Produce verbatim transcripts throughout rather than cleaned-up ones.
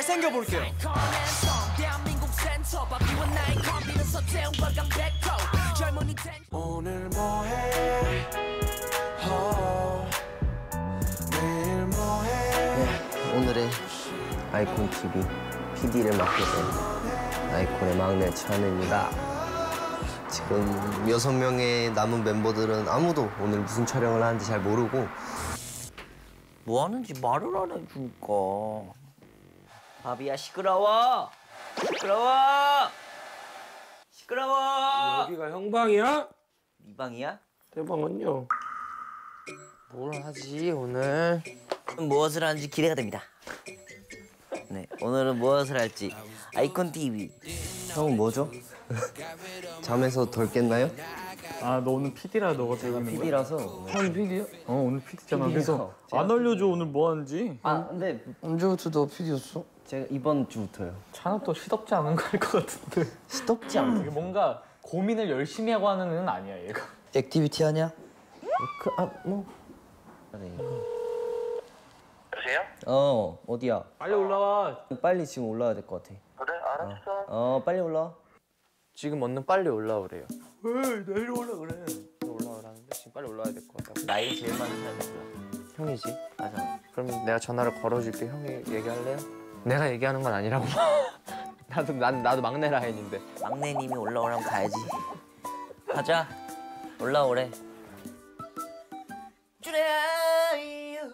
생겨볼게요. 오늘 뭐해? 어, 내일 뭐해? 네, 오늘의 아이콘 티비 피디를 맡게 된 아이콘의 막내 찬우입니다. 지금 여섯 명의 남은 멤버들은 아무도 오늘 무슨 촬영을 하는지 잘 모르고 뭐 하는지 말을 안 해주니까. 바비야 시끄러워! 시끄러워! 시끄러워! 여기가 형 방이야? 네 방이야? 내 방은요. 뭘 하지 오늘? 무엇을 하는지 기대가 됩니다. 네, 오늘은 무엇을 할지 아이콘 티비. 형은 뭐죠? 잠에서 덜 깼나요? 아, 너 오늘 피디라 너가 제가 피디라서. 형 피디야? 어, 오늘 피디잖아. 피디야. 그래서 안 알려줘 오늘 뭐 하는지. 아, 근데 언제부터 너 피디였어? 제가 이번 주부터요. 찬욱도 시덥지 않은 거 할 것 같은데. 시덥지 않아. 이게 뭔가 고민을 열심히 하고 하는 애는 아니야, 얘가. 액티비티 하냐? 그, 아, 뭐. 여보세요? 어, 어디야? 빨리 올라와. 빨리 지금 올라와야 될 것 같아. 그래, 알았어. 어, 빨리 올라와. 지금 언는 빨리 올라오래요. 왜 내려올라 그래? 올라오라는데 지금 빨리 올라와야 될 것 같다고. 나이 제일 많은 사람이 누구야? 형이지? 맞아. 그럼 내가 전화를 걸어줄게. 형이 얘기할래요? 내가 얘기하는 건 아니라고. 나도 난 나도 막내 라인인데. 막내님이 올라오라면 가야지. 가자. 올라오래. 주라요.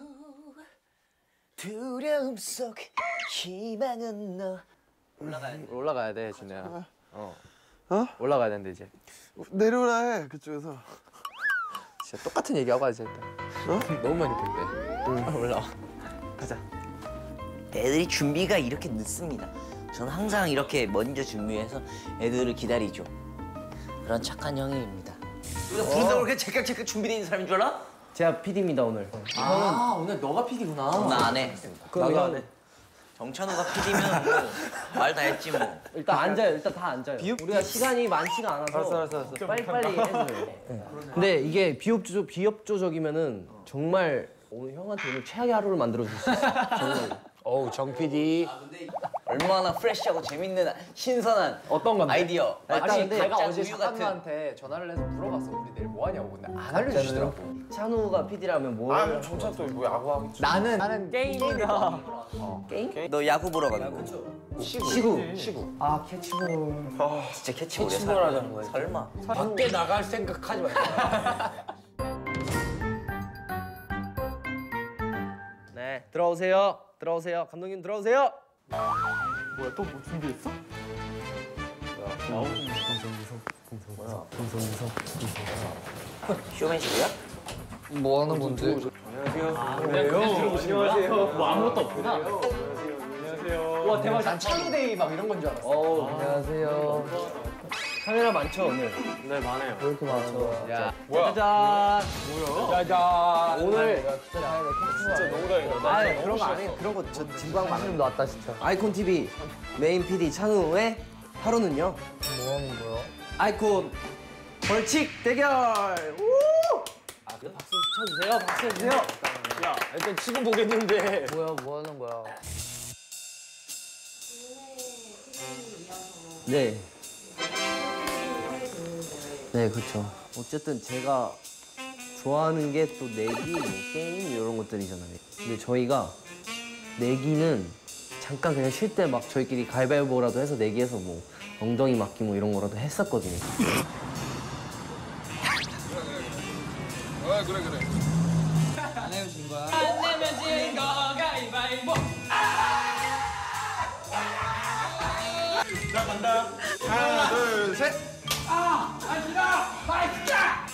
두려움 속 희망은 너. 올라가야 돼. 올라가야 돼, 준혜야. 어. 어? 올라가야 되는데 이제. 내려오라 해 그쪽에서. 진짜 똑같은 얘기하고 가자 일단. 어? 너무 많이 뺐대. 응. 올라와. 가자. 애들이 준비가 이렇게 늦습니다. 저는 항상 이렇게 먼저 준비해서 애들을 기다리죠. 그런 착한 형입니다. 우리가 부른다고 그렇게 제깍제깍 준비되어 있는 사람인 줄 알아? 제가 피디입니다 오늘. 아, 오늘 너가 피디구나. 나 안 해. 나도 안 해. 정찬우가 피디면 뭐 말 다 했지 뭐. 일단 앉아요. 일단 다 앉아요. 비읍? 우리가 시간이 많지가 않아서. 알았어, 알았어, 알았어. 빨리빨리 해줘요. 네. 근데 이게 비협조적, 비협조적이면은 정말 오늘 형한테 오늘 최악의 하루를 만들어줄 수 있어. 정말. 어우, 정 피디. 얼마나 프레시하고 재밌는 신선한 어떤 건데? 아이디어. 아니, 내가 내가 어제 우유 같은. 작가님한테 전화를 해서 물어봤어. 우리 내일 뭐 하냐고. 근데 안 알려주시더라고. 찬우가 피디라면 뭘? 아, 정찬 또뭐 야구 하겠지. 나는 나는 게임이나 게임? 너 야구 보러 가는 거? 시구. 시구. 시구. 아 캐치볼. 아 진짜 캐치볼이야. 캐치볼 하자는 거야. 설마. 밖에 나갈 생각하지 마. 네 들어오세요. 들어오세요. 감독님 들어오세요. 뭐야 또 뭐 준비했어? 쇼맨십이야? 뭐 하는 건데? 안녕하세요. 뭐 아무것도 없구나. 안녕하세요. 와 대박. 난 찬우데이 막 이런 건 줄 알았어. 어 안녕하세요. 카메라 많죠 오늘? 네 많아요. 왜 이렇게 많죠? 야, 짜잔. 짜잔. 오늘 진짜 너무 다행이다. 아 그런 거 안 해. 그런 거저 진방 많이 나왔다 진짜. 아이콘 티비 메인 피디 찬우의 하루는요. 뭐 하는 거야? 아이콘 벌칙 대결. 우! 아, 박수 쳐주세요. 박수 해주세요. 야 일단 지금 보겠는데. 뭐야, 뭐 하는 거야? 네. 네, 그렇죠. 어쨌든 제가 좋아하는 게 또 내기, 뭐 게임 이런 것들이잖아요. 근데 저희가 내기는 잠깐 그냥 쉴 때 막 저희끼리 가위바위보라도 해서 내기해서 뭐 엉덩이 맞기 뭐 이런 거라도 했었거든요. 아 그래 그래. 안 내면 진 거 가위바위보. 자 간다. 하나 둘 셋. 아! 아니다! 맛있다!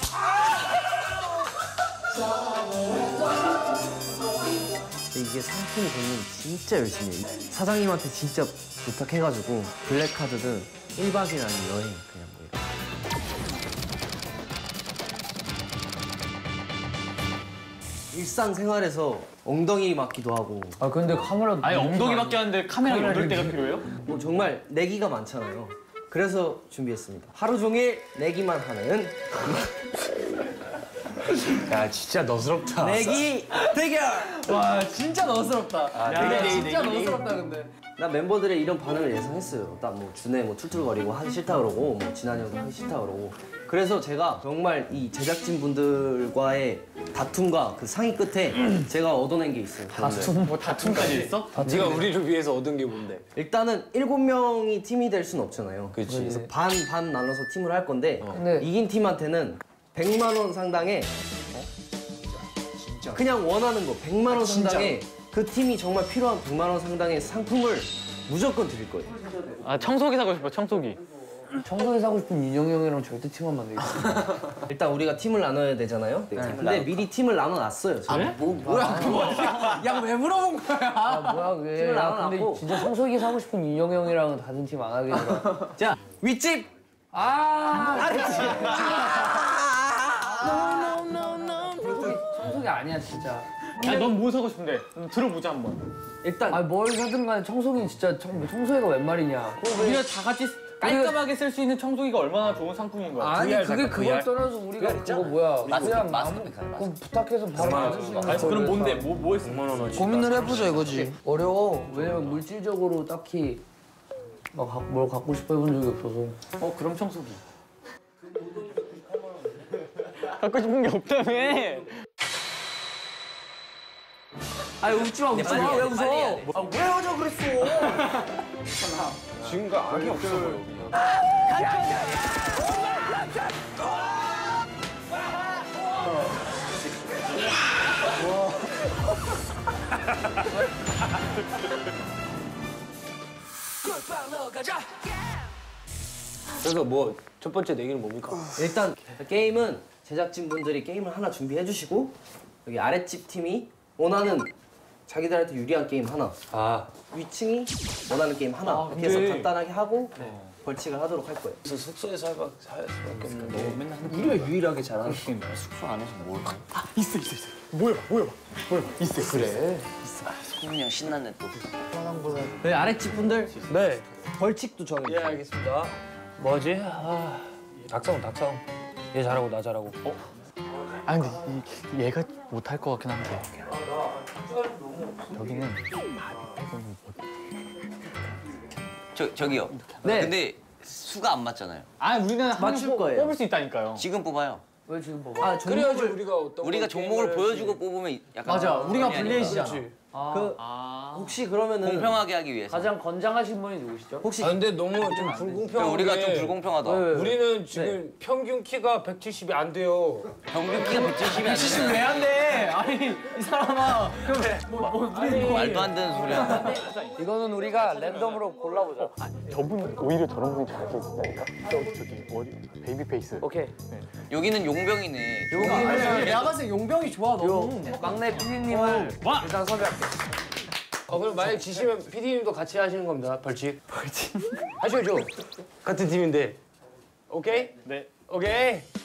근데 이게 상품이 되면 진짜 열심히 해요. 사장님한테 진짜 부탁해가지고 블랙카드든 일 박이나 아니면 여행 그냥 뭐 이렇게. 일상생활에서 엉덩이 맞기도 하고 아, 근데 카메라. 아니 엉덩이밖에 하는데 카메라 여덟 대가 필요해요? 뭐 정말 내기가 많잖아요. 그래서 준비했습니다. 하루 종일 내기만 하는 야, 진짜 너스럽다. 내기 대결! 와 진짜 너스럽다. 아, 야, 내기, 진짜 내기, 내기. 너스럽다 근데. 나 멤버들의 이런 반응을 예상했어요. 딱 뭐 준혜 뭐 툴툴거리고 하기 싫다 그러고 뭐 진한이 형도 하기 싫다 그러고. 그래서 제가 정말 이 제작진 분들과의 다툼과 그 상의 끝에 제가 얻어낸 게 있어요. 다툼? 뭐 다툼까지 있어? 네가 우리를 위해서 얻은 게 뭔데? 일단은 일곱 명이 팀이 될 순 없잖아요. 그치. 그래서 반 반 나눠서 팀을 할 건데 근데 이긴 팀한테는 백만 원 상당의 그냥 원하는 거 백만 원 상당의 그 팀이 정말 필요한 백만 원 상당의 상품을 무조건 드릴 거예요. 아 청소기 사고 싶어 청소기. 청소기 사고 싶은 인형이 형이랑 절대 팀 하면 안 되겠어. 일단 우리가 팀을 나눠야 되잖아요. 근데 미리 팀을 나눠놨어요. 저희. 뭐 뭐야 그거? 야왜 물어본 거야? 아 뭐야 그게. 팀을 야, 나눠놨고. 근데 진짜 청소기 사고 싶은 인형이 형이랑 다른 팀 안 하겠더라. 자 윗집. 아 아니지. 청소기 청소기 아니야 진짜. 야넌 뭐 사고 싶은데? 넌 들어보자 한번. 일단 아뭘 사든 간에 청소기는 진짜 청, 청소기가 웬 말이냐. 우리가 다 같이 깔끔하게 쓸 수 있는 청소기가 얼마나 좋은 상품인 거야. 아니 브이알 그게 살까, 그걸 브이알? 떠나서 우리가 그거 뭐야 그냥 아무 그럼 부탁해서 바로 만들 수 있는 알았어 그럼 거를 뭔데? 사. 뭐, 뭐 했어? 백만 원어치. 고민을 해보자 이거지. 어려워. 왜냐면 물질적으로 딱히 막 뭘 갖고 싶어 해본 적이 없어서. 어 그럼 청소기. 갖고 싶은 게 없다며. 아니 웃지 마 웃지 마 왜 웃어? 아왜 하자 그랬어? 지금가 악이 없어. 그래서 뭐 첫 번째 내기는 뭡니까? 일단 게임은 제작진 분들이 게임을 하나 준비해 주시고 여기 아랫집 팀이 원하는 자기들한테 유리한 게임 하나, 아 위층이 원하는 게임 하나 아, 이렇게 해서 근데- 간단하게 하고 벌칙을 하도록 할 거예요. 그래서 숙소에서 살, 살 수밖에 없는데 너 맨날 우리가 유일하게 잘하는 게임이야. 숙소 안에서 뭘 해? 아 있어 있어 있어. 뭐야 뭐야 뭐야 있어. 그래. 소문이 형 신났네 또. 네 아랫집 분들 네. 벌칙도 정해주세요. 예 알겠습니다. 뭐지? 아 닭성 닭성. 얘 잘하고 나 잘하고. 어? 아 근데 이, 얘가 못할 것 같긴 한데. 여기는 저 저기요. 네. 근데 수가 안 맞잖아요. 아 우리는 한 맞출 명 뽑- 거예요. 뽑을 수 있다니까요. 지금 뽑아요. 왜 지금 봐봐. 아 종목을 우리가 어떤 우리가 종목을 보여주고 뽑으면 약간 맞아, 우리가 그런 게 아닌가. 블레이시잖아. 그 혹시 그러면은 공평하게 하기 위해서. 가장 건장하신 분이 누구시죠? 혹시 아 근데 너무 좀 불공평한 그러니까 우리가 좀 게 불공평하다. 우리는 지금 평균 키가 백칠십이 안 돼요. 평균 키가 백칠십이 안 되네. 왜안 돼? 아니 이 사람아. 그럼 뭐, 뭐 우리 말도 안 되는 소리야. 이거는 우리가 랜덤으로 골라보자. 저분 오히려 저런 분이 잘 되신다니까. 저 저기 머리 베이비 페이스. 오케이. 여기는 용병이네. 내가 봤을 때 용병이 좋아 너무. 막내 피디님을 일단 섭외할게. 어 그럼 만약 지시면 피디님도 같이 하시는 겁니다. 벌칙. 벌칙. 하셔야죠. 같은 팀인데. 오케이? 네. 오케이.